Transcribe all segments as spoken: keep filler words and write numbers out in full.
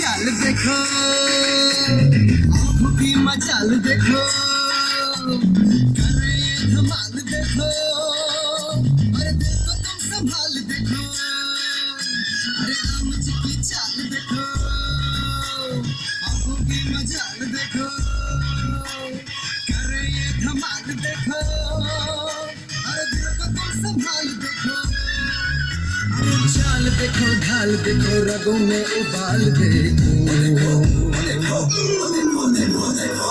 चाल देखो, आँखों की मचाल देखो, कर रहे ये धमाल देखो, अरे दिल को तुम संभाल देखो, अरे राम जी की चाल देखो, आँखों की मचाल देखो, कर रहे ये धमाल देखो, अरे दिल को तुम संभाल देखो, अरे चाल देखो, ढाल देखो, रगों में उबाल देखो, देखो, देखो, देखो, देखो, देखो।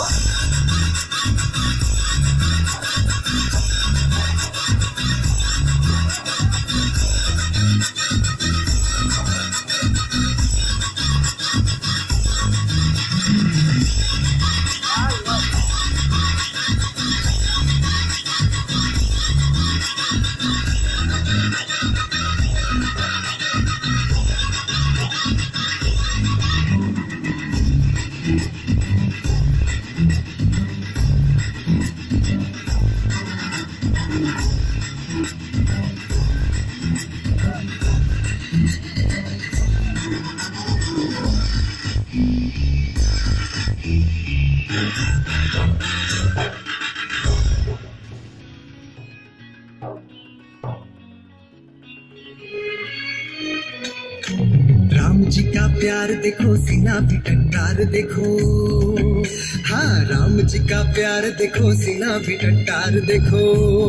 राम जी का प्यार देखो, सीना भी टट्टार देखो, हाँ राम जी का प्यार देखो, सीना भी टट्टार देखो,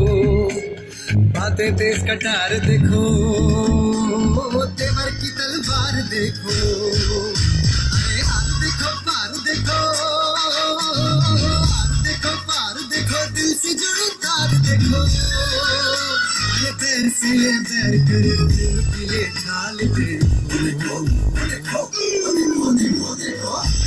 बातें तेज कटार देखो, तेवर की तलवार देखो, अरे हार देखो पार देखो, हार देखो पार देखो, दिल से जुड़ी तार देखो, अरे पैर से बैर करे दिल के ढाल देखो, देखो, देखो, देखो, देखो, देखो।